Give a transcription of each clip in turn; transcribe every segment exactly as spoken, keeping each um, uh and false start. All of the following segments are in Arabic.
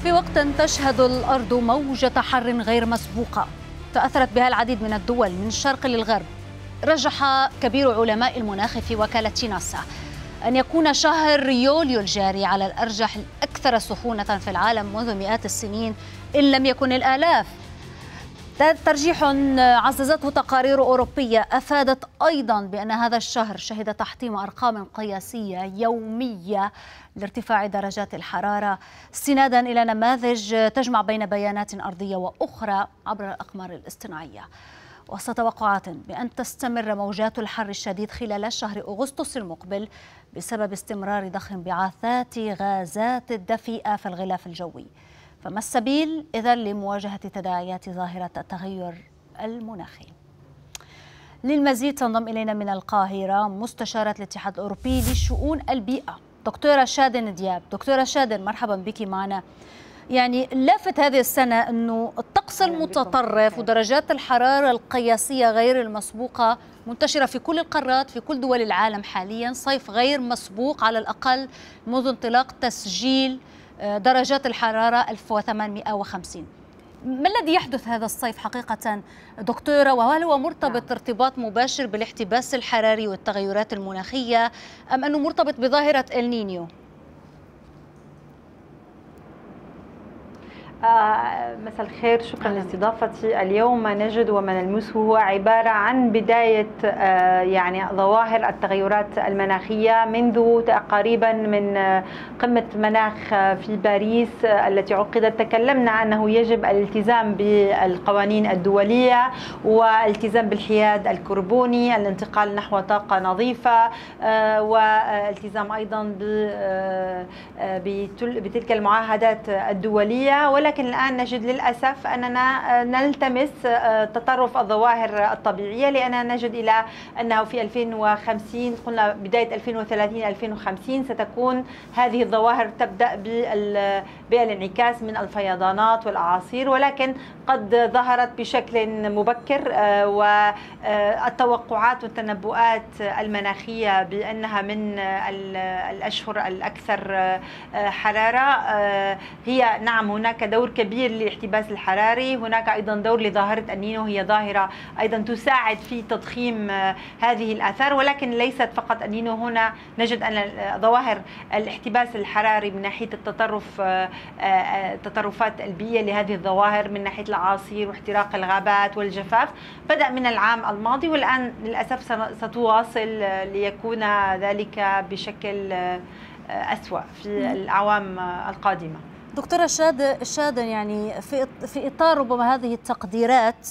في وقت تشهد الأرض موجة حر غير مسبوقة تأثرت بها العديد من الدول من الشرق للغرب، رجح كبير علماء المناخ في وكالة ناسا أن يكون شهر يوليو الجاري على الأرجح الأكثر سخونة في العالم منذ مئات السنين إن لم يكن الآلاف. ترجيح عززته تقارير أوروبية أفادت أيضا بأن هذا الشهر شهد تحطيم أرقام قياسية يومية لارتفاع درجات الحرارة استنادا إلى نماذج تجمع بين بيانات أرضية وأخرى عبر الأقمار الاصطناعية. وسط توقعات بأن تستمر موجات الحر الشديد خلال شهر أغسطس المقبل بسبب استمرار ضخ انبعاثات غازات الدفيئة في الغلاف الجوي. فما السبيل إذن لمواجهة تداعيات ظاهرة التغير المناخي؟ للمزيد تنضم إلينا من القاهرة مستشارة الاتحاد الأوروبي لشؤون البيئة دكتورة شادن دياب. دكتورة شادن، مرحبا بك معنا. يعني لافت هذه السنة أنه الطقس المتطرف ودرجات الحرارة القياسية غير المسبوقة منتشرة في كل القارات في كل دول العالم حاليا، صيف غير مسبوق على الأقل منذ انطلاق تسجيل درجات الحرارة ألف وثمانمئة وخمسين. ما الذي يحدث هذا الصيف حقيقة دكتورة، وهل هو مرتبط ارتباط مباشر بالاحتباس الحراري والتغيرات المناخية أم أنه مرتبط بظاهرة النينيو؟ آه مساء الخير، شكرا لاستضافتي. اليوم ما نجد وما نلمسه هو عبارة عن بداية آه يعني ظواهر التغيرات المناخية منذ تقريبا من آه قمة مناخ آه في باريس آه التي عقدت. تكلمنا أنه يجب الالتزام بالقوانين الدولية والالتزام بالحياد الكربوني، الانتقال نحو طاقة نظيفة، آه والالتزام أيضا آه بتلك المعاهدات الدولية. ولكن لكن الآن نجد للأسف أننا نلتمس تطرف الظواهر الطبيعية، لأننا نجد إلى أنه في ألفين وخمسين قلنا بداية ألفين وثلاثين ألفين وخمسين ستكون هذه الظواهر تبدأ بالانعكاس من الفيضانات والأعاصير، ولكن قد ظهرت بشكل مبكر. والتوقعات والتنبؤات المناخية بأنها من الأشهر الأكثر حرارة هي نعم هناك دور كبير للاحتباس الحراري، هناك أيضا دور لظاهرة النينو، هي ظاهرة أيضا تساعد في تضخيم هذه الآثار. ولكن ليست فقط النينو، هنا نجد أن ظواهر الاحتباس الحراري من ناحية التطرف التطرفات البيئية لهذه الظواهر من ناحية الأعاصير واحتراق الغابات والجفاف بدأ من العام الماضي، والآن للأسف ستواصل ليكون ذلك بشكل أسوأ في الأعوام القادمة. دكتورة شادن، يعني في في إطار ربما هذه التقديرات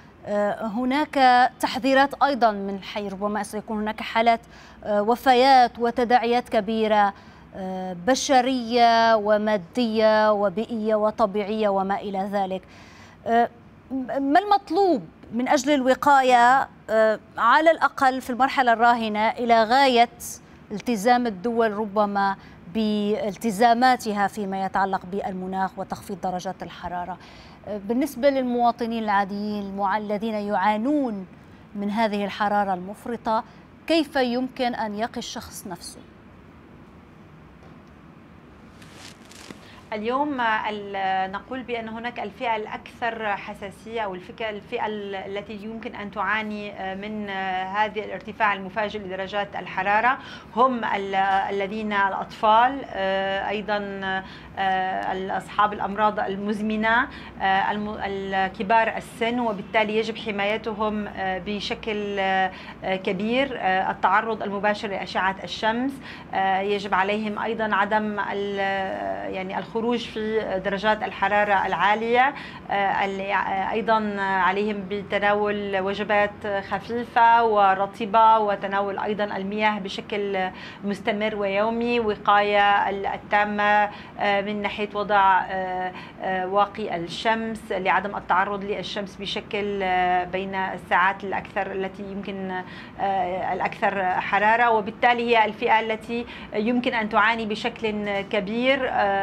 هناك تحذيرات أيضا من حي ربما سيكون هناك حالات وفيات وتداعيات كبيرة بشرية ومادية وبيئية وطبيعية وما إلى ذلك. ما المطلوب من أجل الوقاية على الأقل في المرحلة الراهنة إلى غاية التزام الدول ربما بالتزاماتها فيما يتعلق بالمناخ وتخفيض درجات الحرارة؟ بالنسبة للمواطنين العاديين الذين يعانون من هذه الحرارة المفرطة، كيف يمكن أن يقي الشخص نفسه؟ اليوم نقول بأن هناك الفئة الأكثر حساسية أو الفئة الفئة التي يمكن أن تعاني من هذه الارتفاع المفاجئ لدرجات الحرارة هم الذين الأطفال، أيضا أصحاب الأمراض المزمنة، الكبار السن، وبالتالي يجب حمايتهم بشكل كبير. التعرض المباشر لأشعة الشمس، يجب عليهم أيضا عدم يعني الخروج الخروج في درجات الحرارة العالية، أيضا عليهم بتناول وجبات خفيفة ورطبة وتناول أيضا المياه بشكل مستمر ويومي، وقاية التامة من ناحية وضع واقي الشمس لعدم التعرض للشمس بشكل بين الساعات الأكثر التي يمكن الأكثر حرارة. وبالتالي هي الفئة التي يمكن أن تعاني بشكل كبير، و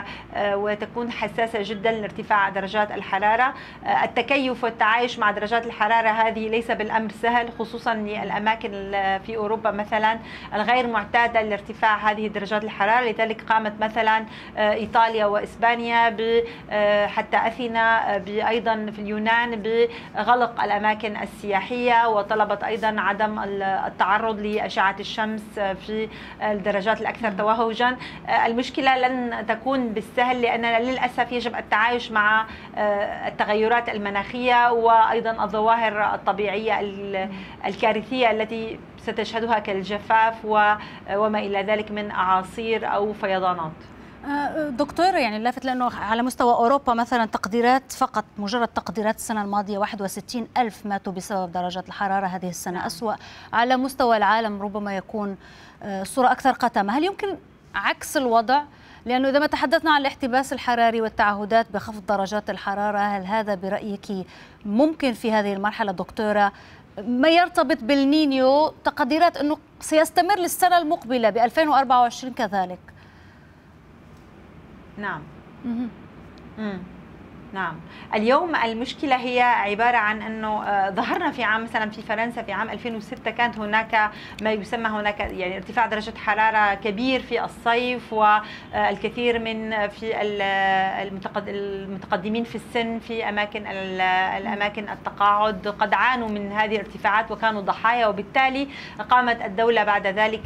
وتكون حساسة جدا لارتفاع درجات الحرارة. التكيف والتعايش مع درجات الحرارة هذه ليس بالأمر سهل، خصوصا للأماكن في أوروبا مثلا الغير معتادة لارتفاع هذه درجات الحرارة. لذلك قامت مثلا إيطاليا وإسبانيا حتى أثينا أيضا في اليونان بغلق الأماكن السياحية، وطلبت أيضا عدم التعرض لأشعة الشمس في الدرجات الأكثر توهجا. المشكلة لن تكون بالسهل، لأننا للأسف يجب التعايش مع التغيرات المناخية وأيضا الظواهر الطبيعية الكارثية التي ستشهدها كالجفاف وما إلى ذلك من أعاصير أو فيضانات. دكتور، يعني لافت لأنه على مستوى أوروبا مثلا تقديرات، فقط مجرد تقديرات السنة الماضية واحد وستين ألف ماتوا بسبب درجات الحرارة هذه السنة. أسوأ على مستوى العالم ربما يكون صورة أكثر قتامة. هل يمكن عكس الوضع؟ لأنه إذا ما تحدثنا عن الاحتباس الحراري والتعهدات بخفض درجات الحرارة، هل هذا برأيك ممكن في هذه المرحلة دكتورة؟ ما يرتبط بالنينيو تقديرات أنه سيستمر للسنة المقبلة ب ألفين وأربعة وعشرين كذلك. نعم. امم نعم. اليوم المشكلة هي عبارة عن أنه ظهرنا في عام مثلا في فرنسا في عام ألفين وستة كانت هناك ما يسمى هناك يعني ارتفاع درجة حرارة كبير في الصيف، والكثير من في المتقدمين في السن في أماكن الأماكن التقاعد قد عانوا من هذه الارتفاعات وكانوا ضحايا، وبالتالي قامت الدولة بعد ذلك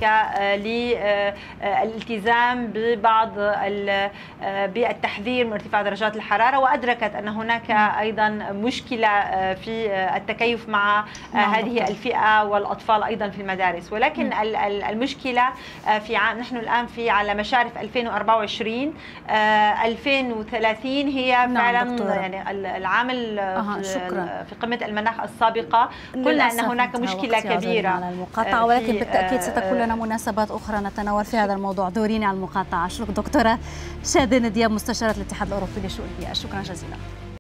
للالتزام ببعض بالتحذير من ارتفاع درجات الحرارة، وأدرك أن هناك أيضا مشكلة في التكيف مع هذه الفئة والأطفال أيضا في المدارس. ولكن المشكلة في عام نحن الآن في على مشارف ألفين وأربعة وعشرين ألفين وثلاثين هي فعلا يعني العام في قمة المناخ السابقة قلنا أن هناك مشكلة كبيرة على المقاطعة، ولكن بالتأكيد ستكون لنا مناسبات أخرى نتناول في هذا الموضوع. دوريني على المقاطعة. أشكرك دكتورة شادن دياب، مستشارة الاتحاد الأوروبي لشؤون البيئة. شكرا جزيلا.